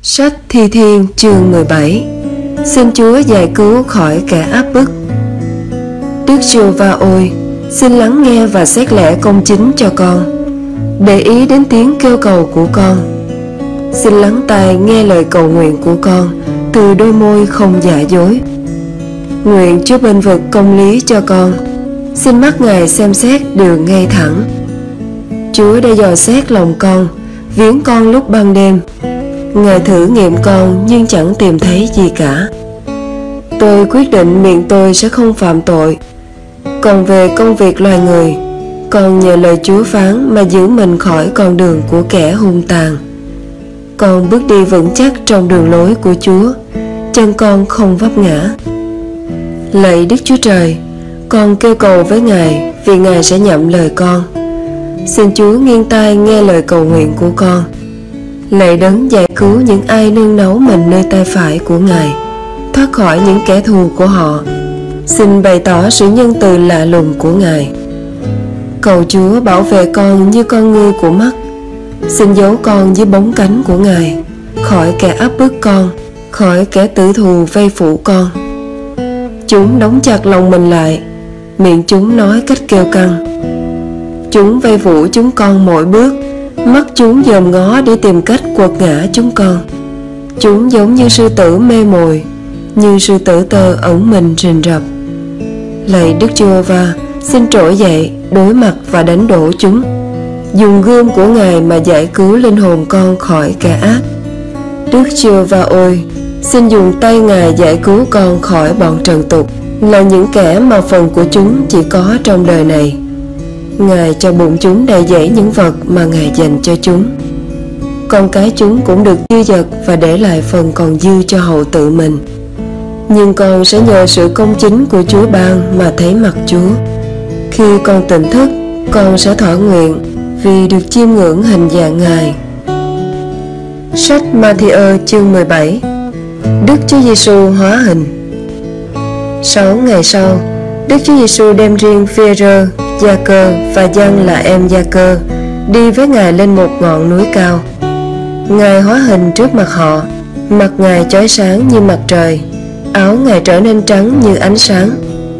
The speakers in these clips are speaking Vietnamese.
Sách Thi Thiên chương 17. Xin Chúa giải cứu khỏi kẻ áp bức. Đức Giê-hô-va ơi, xin lắng nghe và xét lẽ công chính cho con, để ý đến tiếng kêu cầu của con. Xin lắng tai nghe lời cầu nguyện của con từ đôi môi không giả dối. Nguyện Chúa bênh vực công lý cho con. Xin mắt Ngài xem xét điều ngay thẳng. Chúa đã dò xét lòng con, viếng con lúc ban đêm. Ngài thử nghiệm con nhưng chẳng tìm thấy gì cả. Tôi quyết định miệng tôi sẽ không phạm tội. Còn về công việc loài người, con nhờ lời Chúa phán mà giữ mình khỏi con đường của kẻ hung tàn. Con bước đi vững chắc trong đường lối của Chúa, chân con không vấp ngã. Lạy Đức Chúa Trời, con kêu cầu với Ngài vì Ngài sẽ nhậm lời con. Xin Chúa nghiêng tai nghe lời cầu nguyện của con. Lạy Đấng giải cứu những ai nương náu mình nơi tay phải của Ngài, thoát khỏi những kẻ thù của họ. Xin bày tỏ sự nhân từ lạ lùng của Ngài. Cầu Chúa bảo vệ con như con ngươi của mắt. Xin giấu con dưới bóng cánh của Ngài, khỏi kẻ áp bức con, khỏi kẻ tử thù vây phủ con. Chúng đóng chặt lòng mình lại, miệng chúng nói cách kiêu căng. Chúng vây phủ chúng con mỗi bước, mắt chúng dòm ngó để tìm cách quật ngã chúng con. Chúng giống như sư tử mê mồi, như sư tử tơ ẩn mình rình rập. Lạy Đức Giê-hô-va, xin trỗi dậy, đối mặt và đánh đổ chúng. Dùng gươm của Ngài mà giải cứu linh hồn con khỏi kẻ ác. Đức Giê-hô-va ơi, xin dùng tay Ngài giải cứu con khỏi bọn trần tục, là những kẻ mà phần của chúng chỉ có trong đời này. Ngài cho bụng chúng đầy dẫy những vật mà Ngài dành cho chúng. Con cái chúng cũng được dư dật và để lại phần còn dư cho hậu tự mình. Nhưng con sẽ nhờ sự công chính của Chúa ban mà thấy mặt Chúa. Khi con tỉnh thức, con sẽ thỏa nguyện vì được chiêm ngưỡng hình dạng Ngài. Sách Ma-thi-ơ chương 17. Đức Chúa Giêsu hóa hình. 6 ngày sau, Đức Chúa Giêsu đem riêng Phi-e-rơ, Gia-cơ và Giăng là em Gia-cơ đi với Ngài lên một ngọn núi cao. Ngài hóa hình trước mặt họ, mặt Ngài chói sáng như mặt trời, áo Ngài trở nên trắng như ánh sáng.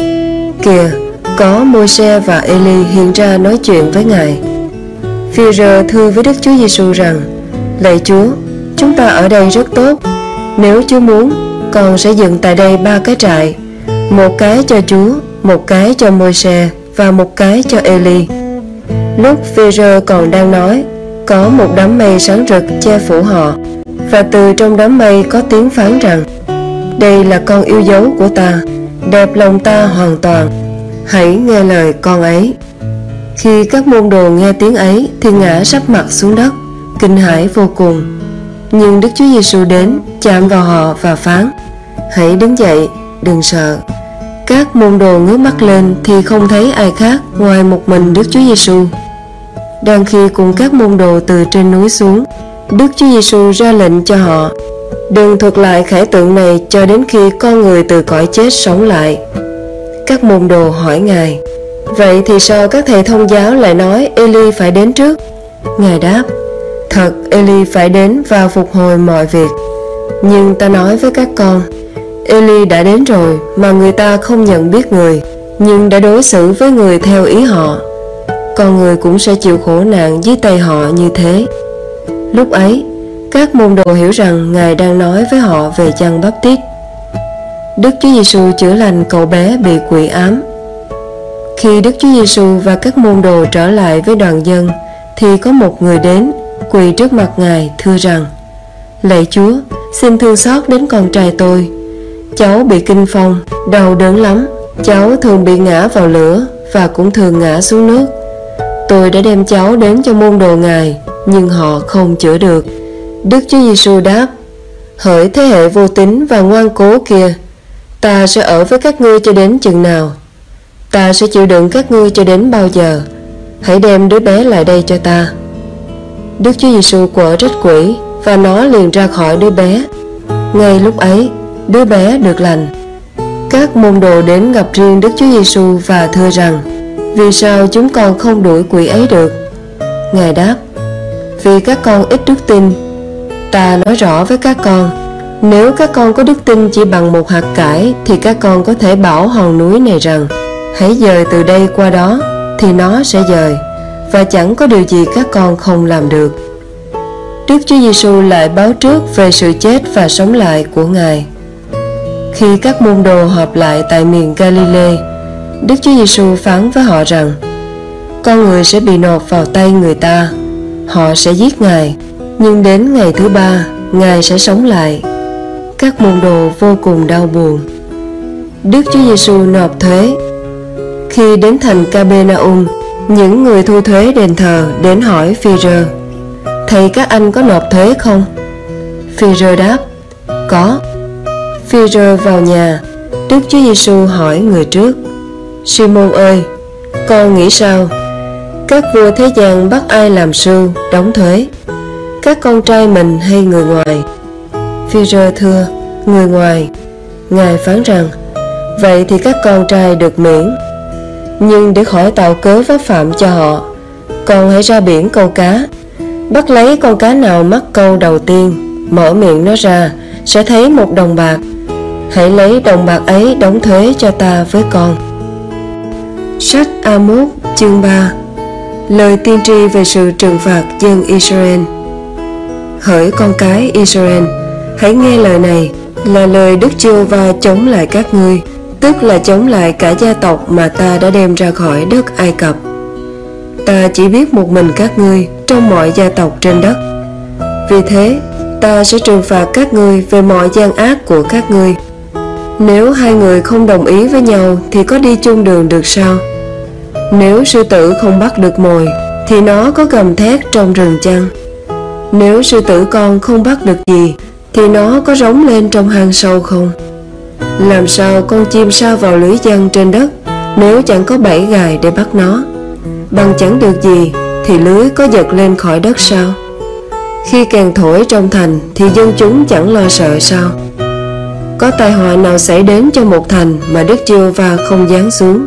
Kìa, có Môi-se và Ê-li hiện ra nói chuyện với Ngài. Phi-e-rơ thưa với Đức Chúa Giêsu rằng: Lạy Chúa, chúng ta ở đây rất tốt. Nếu Chúa muốn, con sẽ dựng tại đây 3 cái trại, một cái cho Chúa, một cái cho Môi-se và một cái cho Ê-li. Lúc Phi-e-rơ còn đang nói, có một đám mây sáng rực che phủ họ, và từ trong đám mây có tiếng phán rằng: Đây là con yêu dấu của ta, đẹp lòng ta hoàn toàn, hãy nghe lời con ấy. Khi các môn đồ nghe tiếng ấy thì ngã sắp mặt xuống đất, kinh hãi vô cùng. Nhưng Đức Chúa Giêsu đến, chạm vào họ và phán: Hãy đứng dậy, đừng sợ. Các môn đồ ngước mắt lên thì không thấy ai khác ngoài một mình Đức Chúa Giêsu. Đang khi cùng các môn đồ từ trên núi xuống, Đức Chúa Giêsu ra lệnh cho họ: Đừng thuật lại khải tượng này cho đến khi con người từ cõi chết sống lại. Các môn đồ hỏi Ngài: Vậy thì sao các thầy thông giáo lại nói Ê-li phải đến trước? Ngài đáp: Thật, Ê-li phải đến và phục hồi mọi việc. Nhưng ta nói với các con, Ê-li đã đến rồi mà người ta không nhận biết người, nhưng đã đối xử với người theo ý họ. Con người cũng sẽ chịu khổ nạn dưới tay họ như thế. Lúc ấy, các môn đồ hiểu rằng Ngài đang nói với họ về Giăng Báp-tít. Đức Chúa Giêsu chữa lành cậu bé bị quỷ ám. Khi Đức Chúa Giêsu và các môn đồ trở lại với đoàn dân, thì có một người đến, quỳ trước mặt Ngài thưa rằng: Lạy Chúa, xin thương xót đến con trai tôi. Cháu bị kinh phong, đầu đớn lắm. Cháu thường bị ngã vào lửa và cũng thường ngã xuống nước. Tôi đã đem cháu đến cho môn đồ Ngài, nhưng họ không chữa được. Đức Chúa Giêsu đáp: Hỡi thế hệ vô tín và ngoan cố kia, ta sẽ ở với các ngươi cho đến chừng nào? Ta sẽ chịu đựng các ngươi cho đến bao giờ? Hãy đem đứa bé lại đây cho ta. Đức Chúa Giêsu quở trách quỷ và nó liền ra khỏi đứa bé. Ngay lúc ấy, đứa bé được lành. Các môn đồ đến gặp riêng Đức Chúa Giêsu và thưa rằng: Vì sao chúng con không đuổi quỷ ấy được? Ngài đáp: Vì các con ít đức tin. Ta nói rõ với các con, nếu các con có đức tin chỉ bằng một hạt cải, thì các con có thể bảo hòn núi này rằng hãy dời từ đây qua đó, thì nó sẽ dời, và chẳng có điều gì các con không làm được. Đức Chúa Giêsu lại báo trước về sự chết và sống lại của Ngài. Khi các môn đồ họp lại tại miền Galilee, Đức Chúa Giêsu phán với họ rằng con người sẽ bị nộp vào tay người ta, họ sẽ giết Ngài, nhưng đến ngày thứ ba Ngài sẽ sống lại. Các môn đồ vô cùng đau buồn. Đức Chúa Giêsu nộp thuế. Khi đến thành Capernaum, những người thu thuế đền thờ đến hỏi Phi-rơ: Thầy, các anh có nộp thuế không? Phi-rơ đáp: Có. Phi-rơ vào nhà. Đức Chúa Giêsu hỏi người trước: Simôn ơi, con nghĩ sao? Các vua thế gian bắt ai làm sưu, đóng thuế, các con trai mình hay người ngoài? Phi-rơ thưa: Người ngoài. Ngài phán rằng: Vậy thì các con trai được miễn. Nhưng để khỏi tạo cớ vấp phạm cho họ, con hãy ra biển câu cá, bắt lấy con cá nào mắc câu đầu tiên, mở miệng nó ra, sẽ thấy 1 đồng bạc. Hãy lấy đồng bạc ấy đóng thuế cho ta với con. Sách A-mốt chương 3. Lời tiên tri về sự trừng phạt dân Israel. Hỡi con cái Israel, hãy nghe lời này, là lời Đức Giê-hô-va chống lại các ngươi, tức là chống lại cả gia tộc mà ta đã đem ra khỏi đất Ai Cập. Ta chỉ biết một mình các ngươi trong mọi gia tộc trên đất. Vì thế, ta sẽ trừng phạt các ngươi về mọi gian ác của các ngươi. Nếu hai người không đồng ý với nhau thì có đi chung đường được sao? Nếu sư tử không bắt được mồi thì nó có gầm thét trong rừng chăng? Nếu sư tử con không bắt được gì thì nó có rống lên trong hang sâu không? Làm sao con chim sa vào lưới giăng trên đất nếu chẳng có 7 gài để bắt nó? Bằng chẳng được gì thì lưới có giật lên khỏi đất sao? Khi kèn thổi trong thành thì dân chúng chẳng lo sợ sao? Có tai họa nào xảy đến cho một thành mà Đức Giê-hô-va không giáng xuống?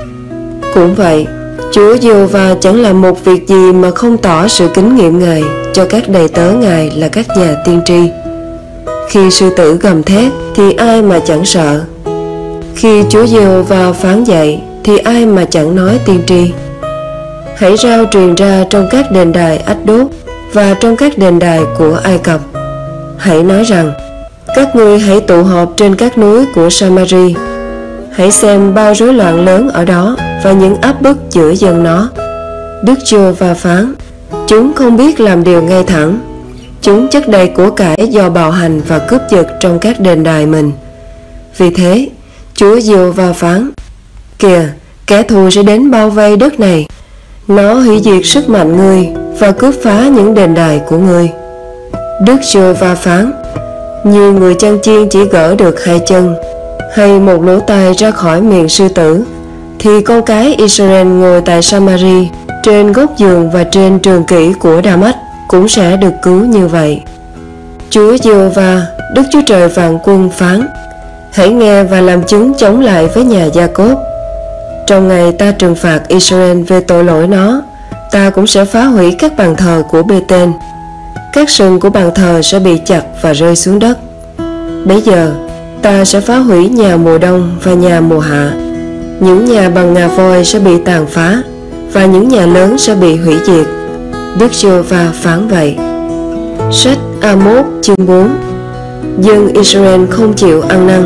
Cũng vậy, Chúa Giê-hô-va chẳng làm một việc gì mà không tỏ sự kính nghiệm Ngài cho các đầy tớ Ngài là các nhà tiên tri. Khi sư tử gầm thét thì ai mà chẳng sợ? Khi Chúa Giê-hô-va phán dạy thì ai mà chẳng nói tiên tri? Hãy rao truyền ra trong các đền đài Ách Đốt và trong các đền đài của Ai Cập. Hãy nói rằng: Các ngươi hãy tụ họp trên các núi của Sa-ma-ri. Hãy xem bao rối loạn lớn ở đó và những áp bức giữa dân nó. Đức Giê-hô-va phán: Chúng không biết làm điều ngay thẳng. Chúng chất đầy của cải do bạo hành và cướp giật trong các đền đài mình. Vì thế, Chúa Giê-hô-va phán: Kìa, kẻ thù sẽ đến bao vây đất này. Nó hủy diệt sức mạnh ngươi và cướp phá những đền đài của ngươi. Đức Giê-hô-va phán: Như người chăn chiên chỉ gỡ được 2 chân hay một lỗ tai ra khỏi miệng sư tử, thì con cái Israel ngồi tại Sa-ma-ri, trên gốc giường và trên trường kỷ của Đa-mách cũng sẽ được cứu như vậy. Chúa Giê-hô-va, Đức Chúa Trời vạn quân phán: Hãy nghe và làm chứng chống lại với nhà Gia-cốp. Trong ngày ta trừng phạt Israel về tội lỗi nó, ta cũng sẽ phá hủy các bàn thờ của Bê-tên. Các sừng của bàn thờ sẽ bị chặt và rơi xuống đất. Bấy giờ ta sẽ phá hủy nhà mùa đông và nhà mùa hạ. Những nhà bằng ngà voi sẽ bị tàn phá, và những nhà lớn sẽ bị hủy diệt. Đức Giê-hô-va phán vậy. Sách A-mốt chương 4. Dân Israel không chịu ăn năn.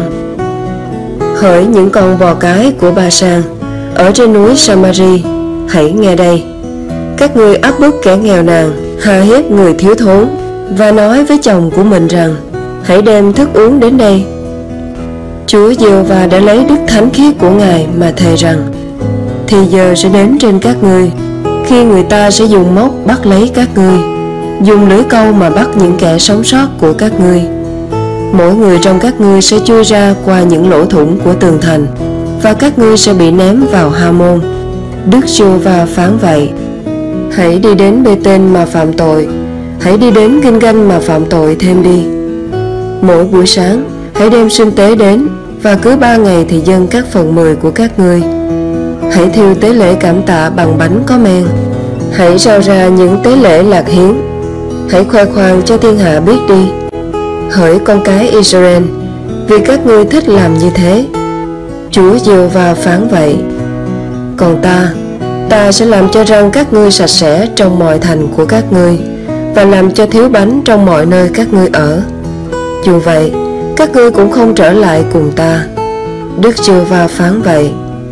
Hỡi những con bò cái của Ba-san, ở trên núi Sa-ma-ri, hãy nghe đây. Các ngươi áp bức kẻ nghèo nàn, hà hiếp người thiếu thốn, và nói với chồng của mình rằng: Hãy đem thức uống đến đây. Chúa Giê-hô-va đã lấy đức thánh khiết của Ngài mà thề rằng: Thì giờ sẽ đến trên các ngươi, khi người ta sẽ dùng móc bắt lấy các ngươi, dùng lưỡi câu mà bắt những kẻ sống sót của các ngươi. Mỗi người trong các ngươi sẽ chui ra qua những lỗ thủng của tường thành, và các ngươi sẽ bị ném vào Ha-môn. Đức Giê-hô-va phán vậy. Hãy đi đến Bê-tên mà phạm tội, hãy đi đến Ginh-ganh mà phạm tội thêm đi. Mỗi buổi sáng hãy đem sinh tế đến, và cứ 3 ngày thì dâng các phần 10 của các ngươi. Hãy thiêu tế lễ cảm tạ bằng bánh có men. Hãy rao ra những tế lễ lạc hiến. Hãy khoe khoang cho thiên hạ biết đi, hỡi con cái Israel, vì các ngươi thích làm như thế. Chúa Giê-hô-va phán vậy. Còn ta sẽ làm cho răng các ngươi sạch sẽ trong mọi thành của các ngươi, và làm cho thiếu bánh trong mọi nơi các ngươi ở. Dù vậy, các ngươi cũng không trở lại cùng ta. Đức Giê-hô-va phán vậy.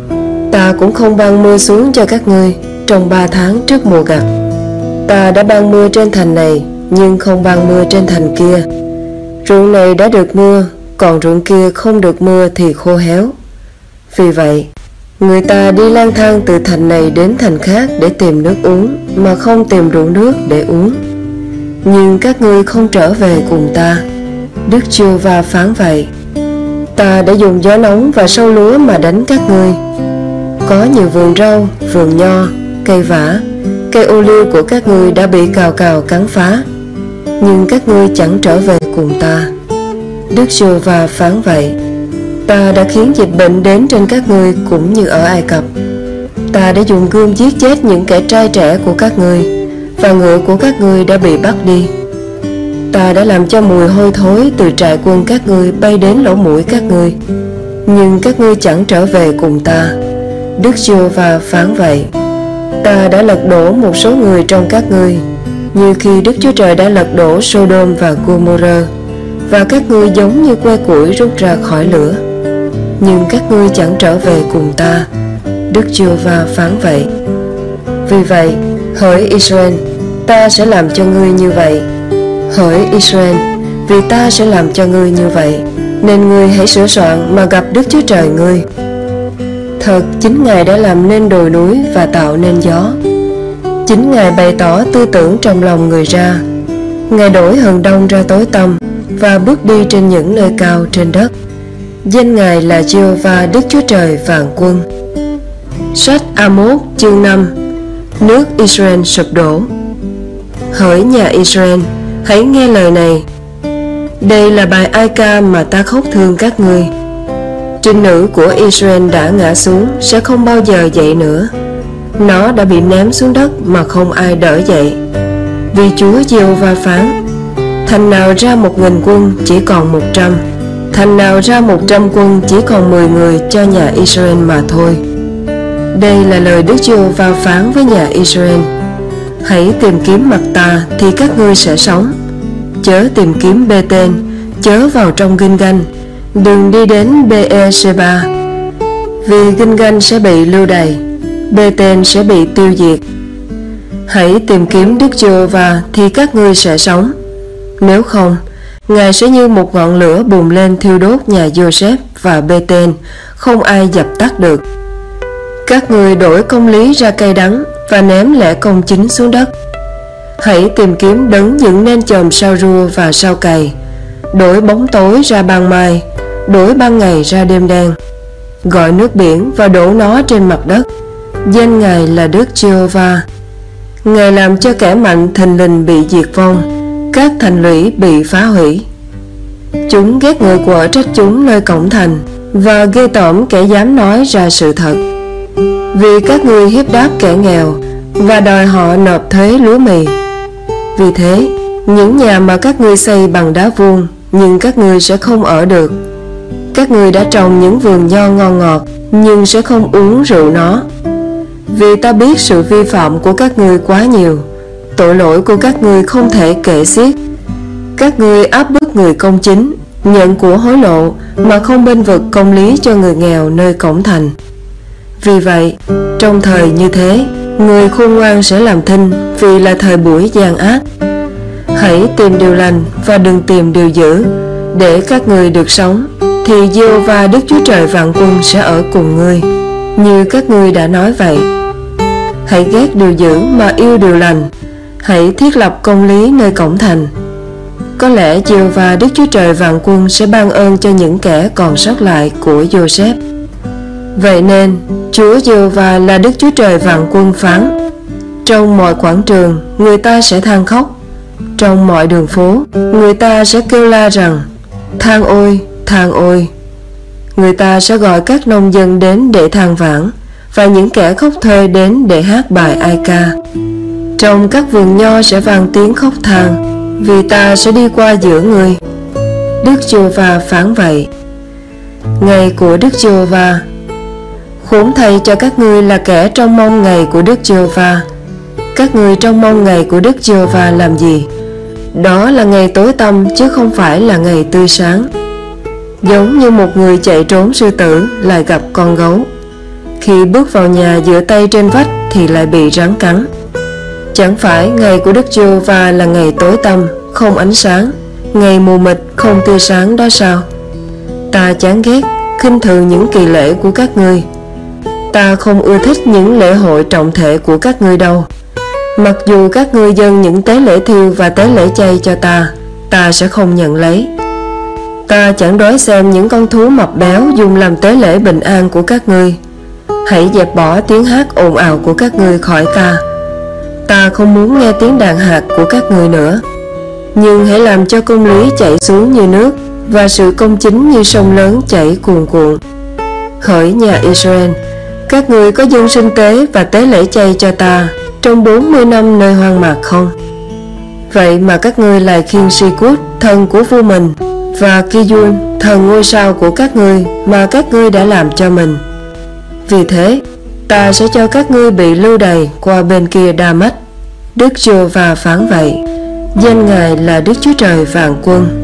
Ta cũng không ban mưa xuống cho các ngươi trong 3 tháng trước mùa gặt. Ta đã ban mưa trên thành này, nhưng không ban mưa trên thành kia. Ruộng này đã được mưa, còn ruộng kia không được mưa thì khô héo. Vì vậy, người ta đi lang thang từ thành này đến thành khác để tìm nước uống, mà không tìm đủ nước để uống. Nhưng các ngươi không trở về cùng ta. Đức Giê-hô-va phán vậy. Ta đã dùng gió nóng và sâu lúa mà đánh các ngươi. Có nhiều vườn rau, vườn nho, cây vả, cây ô liu của các ngươi đã bị cào cào cắn phá, nhưng các ngươi chẳng trở về cùng ta. Đức Giê-hô-va phán vậy. Ta đã khiến dịch bệnh đến trên các ngươi cũng như ở Ai Cập. Ta đã dùng gươm giết chết những kẻ trai trẻ của các ngươi, và ngựa của các ngươi đã bị bắt đi. Ta đã làm cho mùi hôi thối từ trại quân các ngươi bay đến lỗ mũi các ngươi, nhưng các ngươi chẳng trở về cùng ta. Đức Giê-hô-va phán vậy. Ta đã lật đổ một số người trong các ngươi, như khi Đức Chúa Trời đã lật đổ Sodom và Gomorrah, và các ngươi giống như que củi rút ra khỏi lửa, nhưng các ngươi chẳng trở về cùng ta. Đức Giê-hô-va phán vậy. Vì vậy, hỡi Israel, ta sẽ làm cho ngươi như vậy. Hỡi Israel, vì ta sẽ làm cho ngươi như vậy, nên ngươi hãy sửa soạn mà gặp Đức Chúa Trời ngươi. Thật, chính Ngài đã làm nên đồi núi và tạo nên gió. Chính Ngài bày tỏ tư tưởng trong lòng người ra. Ngài đổi hừng đông ra tối tăm, và bước đi trên những nơi cao trên đất. Danh Ngài là Giê-hô-va Đức Chúa Trời vạn quân. Sách A-mốt chương 5. Nước Israel sụp đổ. Hỡi nhà Israel, hãy nghe lời này. Đây là bài ai ca mà ta khóc thương các ngươi. Trinh nữ của Israel đã ngã xuống, sẽ không bao giờ dậy nữa. Nó đã bị ném xuống đất mà không ai đỡ dậy. Vì Chúa Giê-hô-va phán. Thành nào ra 1000 quân chỉ còn 100, thành nào ra 100 quân chỉ còn 10 người cho nhà Israel mà thôi. Đây là lời Đức Giê-hô-va phán với nhà Israel. Hãy tìm kiếm mặt ta thì các ngươi sẽ sống. Chớ tìm kiếm Bê-tên, chớ vào trong Ginh-ganh, đừng đi đến Bê-e-sê-ba, vì Ginh-ganh sẽ bị lưu đày, Bê-tên sẽ bị tiêu diệt. Hãy tìm kiếm Đức Giê-hô-va thì các ngươi sẽ sống. Nếu không, Ngài sẽ như một ngọn lửa bùng lên thiêu đốt nhà Giô-sép và Bê-tên, không ai dập tắt được. Các ngươi đổi công lý ra cây đắng và ném lẽ công chính xuống đất. Hãy tìm kiếm đấng dựng nên chòm sao rua và sao cày, đổi bóng tối ra ban mai, đổi ban ngày ra đêm đen. Gọi nước biển và đổ nó trên mặt đất. Danh Ngài là Đức Giê-hô-va. Ngài làm cho kẻ mạnh thình lình bị diệt vong, các thành lũy bị phá hủy. Chúng ghét người quở trách chúng nơi cổng thành, và ghê tởm kẻ dám nói ra sự thật. Vì các ngươi hiếp đáp kẻ nghèo và đòi họ nộp thuế lúa mì. Vì thế, những nhà mà các ngươi xây bằng đá vuông, nhưng các ngươi sẽ không ở được. Các ngươi đã trồng những vườn nho ngon ngọt, nhưng sẽ không uống rượu nó. Vì ta biết sự vi phạm của các ngươi quá nhiều, tội lỗi của các ngươi không thể kể xiết. Các ngươi áp bức người công chính, nhận của hối lộ mà không bênh vực công lý cho người nghèo nơi cổng thành. Vì vậy, trong thời như thế, người khôn ngoan sẽ làm thinh, vì là thời buổi gian ác. Hãy tìm điều lành và đừng tìm điều dữ, để các ngươi được sống, thì Giê-hô-va Đức Chúa Trời vạn quân sẽ ở cùng ngươi, như các ngươi đã nói vậy. Hãy ghét điều dữ mà yêu điều lành. Hãy thiết lập công lý nơi cổng thành. Có lẽ Giê-hô-va Đức Chúa Trời vạn quân sẽ ban ơn cho những kẻ còn sót lại của Giô-sép. Vậy nên, Chúa Giê-hô-va là Đức Chúa Trời vạn quân phán. Trong mọi quảng trường, người ta sẽ than khóc. Trong mọi đường phố, người ta sẽ kêu la rằng: than ôi, than ôi. Người ta sẽ gọi các nông dân đến để than vãn, và những kẻ khóc thuê đến để hát bài ai ca. Trong các vườn nho sẽ vang tiếng khóc than, vì ta sẽ đi qua giữa ngươi. Đức Giê-hô-va phán vậy. Ngày của Đức Giê-hô-va. Khốn thay cho các ngươi là kẻ trông mong ngày của Đức Giê-hô-va. Các ngươi trông mong ngày của Đức Giê-hô-va làm gì? Đó là ngày tối tăm chứ không phải là ngày tươi sáng. Giống như một người chạy trốn sư tử lại gặp con gấu, khi bước vào nhà dựa tay trên vách thì lại bị rắn cắn. Chẳng phải ngày của Đức Giê-hô-va là ngày tối tăm, không ánh sáng, ngày mù mịt, không tươi sáng đó sao? Ta chán ghét, khinh thường những kỳ lễ của các ngươi. Ta không ưa thích những lễ hội trọng thể của các ngươi đâu. Mặc dù các ngươi dâng những tế lễ thiêu và tế lễ chay cho ta sẽ không nhận lấy. Ta chẳng đói xem những con thú mập béo dùng làm tế lễ bình an của các ngươi. Hãy dẹp bỏ tiếng hát ồn ào của các ngươi khỏi ta. Ta không muốn nghe tiếng đàn hạt của các ngươi nữa. Nhưng hãy làm cho công lý chảy xuống như nước, và sự công chính như sông lớn chảy cuồn cuộn. Hỡi nhà Israel, các ngươi có dâng sinh tế và tế lễ chay cho ta trong 40 năm nơi hoang mạc không? Vậy mà các ngươi lại khiêng Si-cút, thần của vua mình, và Ki-dun, thần ngôi sao của các ngươi mà các ngươi đã làm cho mình. Vì thế, ta sẽ cho các ngươi bị lưu đày qua bên kia Đa-mách. Đức Giê-hô-va phán vậy. Danh Ngài là Đức Chúa Trời vạn quân.